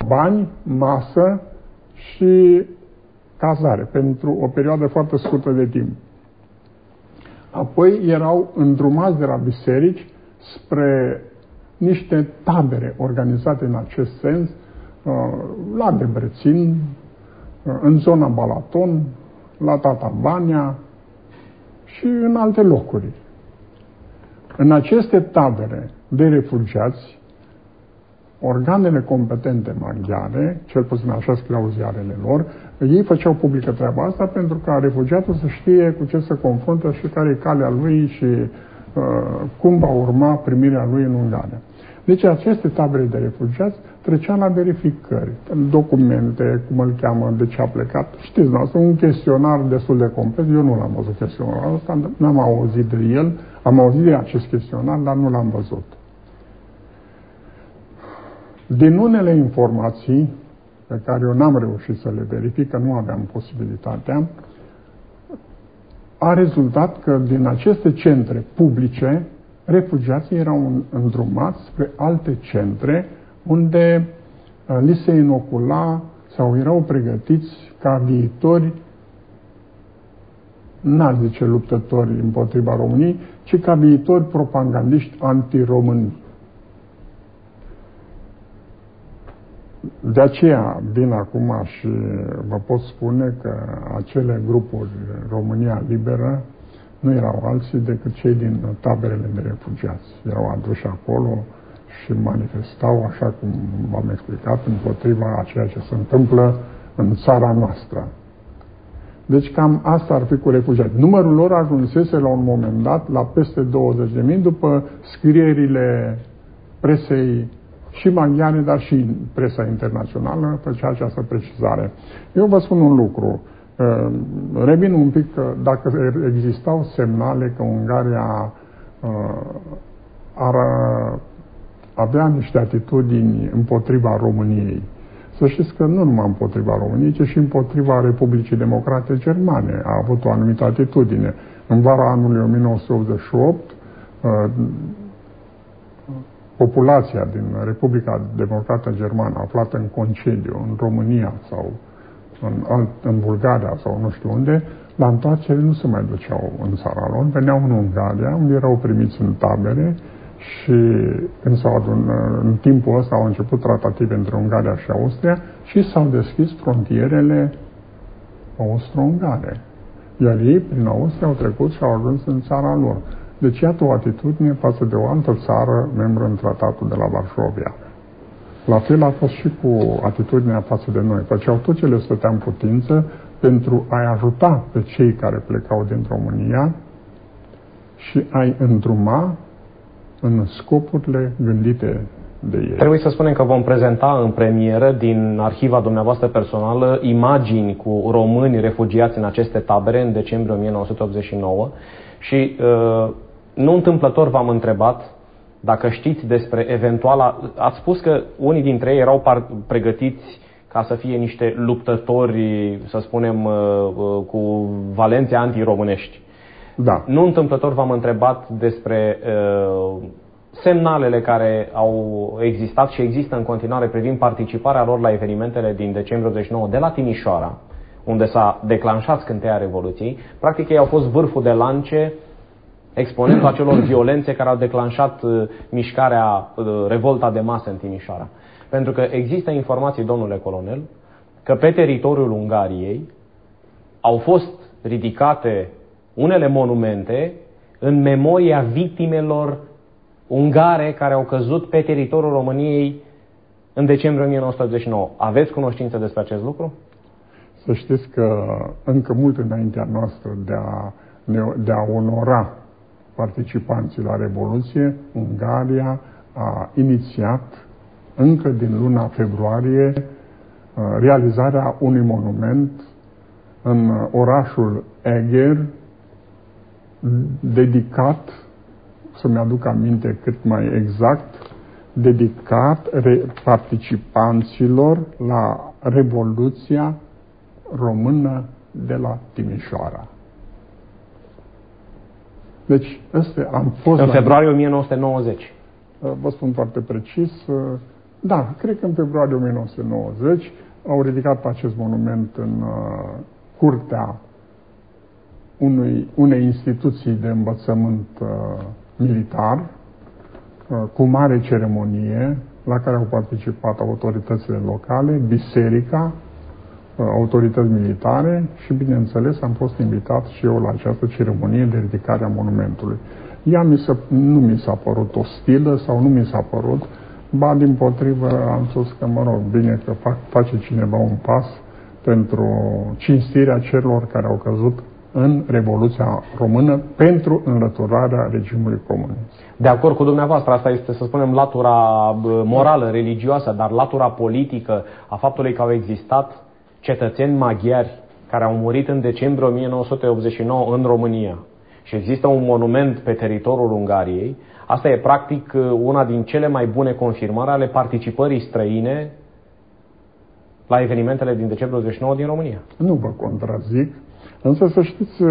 bani, masă și cazare pentru o perioadă foarte scurtă de timp. Apoi erau îndrumați de la biserici spre niște tabere organizate în acest sens, la Debrețin, în zona Balaton, la Tatabania și în alte locuri. În aceste tabere de refugiați, organele competente maghiare, cel puțin așa scriau ziarele lor, ei făceau publică treaba asta pentru ca refugiatul să știe cu ce se confruntă și care e calea lui și cum va urma primirea lui în Ungaria. Deci aceste tabere de refugiați trecea la verificări, documente, cum îl cheamă, de ce a plecat. Știți, noastră, un chestionar destul de complex. Eu nu l-am văzut chestionarul ăsta, n-am auzit de el, am auzit de acest chestionar, dar nu l-am văzut. Din unele informații pe care eu n-am reușit să le verific, că nu aveam posibilitatea, a rezultat că din aceste centre publice, refugiații erau îndrumați spre alte centre unde li se inocula sau erau pregătiți ca viitori, n-aș zice luptători împotriva României, ci ca viitori propagandiști anti-români. De aceea vin acum și vă pot spune că acele grupuri România Liberă nu erau alții decât cei din taberele de refugiați. Erau aduși acolo și manifestau, așa cum v-am explicat, împotriva a ceea ce se întâmplă în țara noastră. Deci cam asta ar fi cu refugiați. Numărul lor ajunsese la un moment dat la peste 20.000 după scrierile presei și maghiare, dar și presa internațională făcea această precizare. Eu vă spun un lucru. Revin un pic că dacă existau semnale că Ungaria ar avea niște atitudini împotriva României, să știți că nu numai împotriva României, ci și împotriva Republicii Democrate Germane a avut o anumită atitudine. În vara anului 1988, populația din Republica Democrată Germană aflată în concediu în România sau în Bulgaria sau nu știu unde, la întoarcere nu se mai duceau în țara lor, veneau în Ungaria, unde erau primiți în tabere și în timpul ăsta au început tratative între Ungaria și Austria și s-au deschis frontierele austro-ungare. Iar ei, prin Austria, au trecut și au ajuns în țara lor. Deci, iată o atitudine față de o altă țară, membră în tratatul de la Varșovia. La fel a fost și cu atitudinea față de noi. Făceau tot ce le stătea în putință pentru a-i ajuta pe cei care plecau din România și a-i îndruma în scopurile gândite de ei. Trebuie să spunem că vom prezenta în premieră din arhiva dumneavoastră personală imagini cu români refugiați în aceste tabere în decembrie 1989 și nu întâmplător v-am întrebat dacă știți despre eventuala... Ați spus că unii dintre ei erau pregătiți ca să fie niște luptători, să spunem, cu valențe antiromânești. Da. Nu întâmplător v-am întrebat despre semnalele care au existat și există în continuare privind participarea lor la evenimentele din decembrie 89 de la Timișoara, unde s-a declanșat scânteia Revoluției. Practic ei au fost vârful de lance, exponentul acelor violențe care au declanșat mișcarea, revolta de masă în Timișoara. Pentru că există informații, domnule colonel, că pe teritoriul Ungariei au fost ridicate unele monumente în memoria victimelor ungare care au căzut pe teritoriul României în decembrie 1989. Aveți cunoștință despre acest lucru? Să știți că încă mult înaintea noastră de a onora participanții la Revoluție, Ungaria a inițiat încă din luna februarie realizarea unui monument în orașul Eger, dedicat, să-mi aduc aminte cât mai exact, dedicat participanților la Revoluția Română de la Timișoara. Deci, am fost... În februarie 1990. Vă spun foarte precis, Da, cred că în februarie 1990 au ridicat acest monument în curtea unei instituții de învățământ militar, cu mare ceremonie, la care au participat autoritățile locale, biserica, autorități militare și, bineînțeles, am fost invitat și eu la această ceremonie de ridicare a monumentului. Ea nu mi s-a părut ostilă sau nu mi s-a părut, ba dimpotrivă am spus că, mă rog, bine că face cineva un pas pentru cinstirea celor care au căzut în Revoluția Română pentru înlăturarea regimului comunist. De acord cu dumneavoastră, asta este, să spunem, latura morală, religioasă, dar latura politică a faptului că au existat cetățeni maghiari care au murit în decembrie 1989 în România și există un monument pe teritoriul Ungariei, asta e practic una din cele mai bune confirmări ale participării străine la evenimentele din decembrie 89 din România. Nu vă contrazic, însă să știți,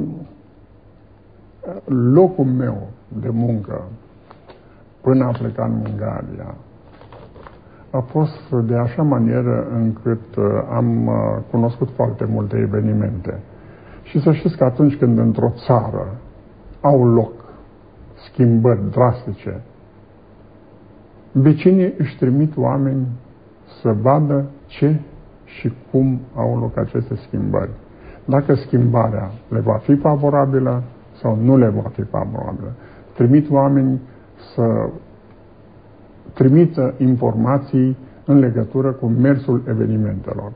locul meu de muncă până a plecat în Ungaria a fost de așa manieră încât am cunoscut foarte multe evenimente. Și să știți că atunci când într-o țară au loc schimbări drastice, vecinii își trimit oameni să vadă ce și cum au loc aceste schimbări. Dacă schimbarea le va fi favorabilă sau nu le va fi favorabilă. Trimit oameni să trimită informații în legătură cu mersul evenimentelor.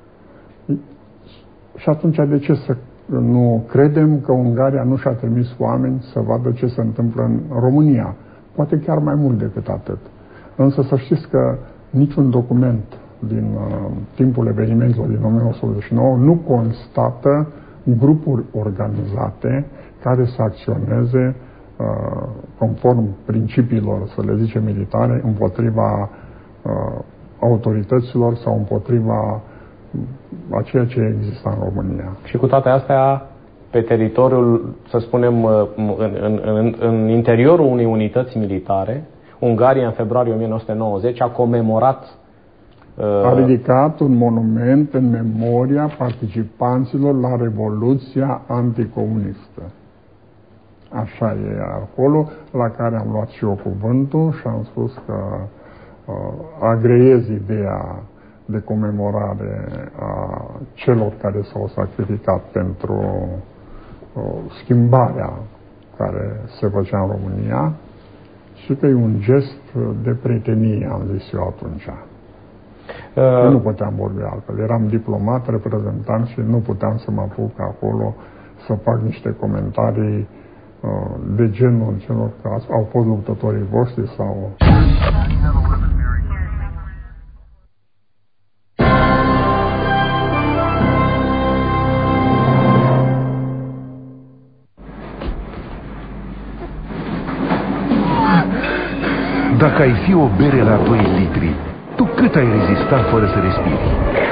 Și atunci de ce să nu credem că Ungaria nu și-a trimis oameni să vadă ce se întâmplă în România? Poate chiar mai mult decât atât. Însă să știți că niciun document din timpul evenimentelor din 1989 nu constată grupuri organizate care să acționeze conform principiilor, să le zicem, militare, împotriva autorităților sau împotriva a ceea ce există în România. Și cu toate astea, pe teritoriul, să spunem, în interiorul unei unități militare, Ungaria, în februarie 1990, a comemorat... A ridicat un monument în memoria participanților la Revoluția anticomunistă. Așa e acolo, la care am luat și eu cuvântul și am spus că agreiez ideea de comemorare a celor care s-au sacrificat pentru schimbarea care se făcea în România și că e un gest de prietenie, am zis eu atunci. Eu nu puteam vorbi altfel. Eram diplomat, reprezentant și nu puteam să mă apuc acolo să fac niște comentarii de genul celor care au fost luptătorii voștri sau... Dacă ai fi o bere la 2 litri, tu cât ai rezista fără să respiri?